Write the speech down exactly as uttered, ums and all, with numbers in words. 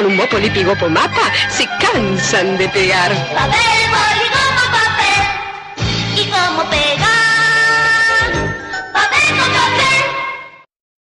un Mopo Lipigopo Mapa se cansan de pegar. Papel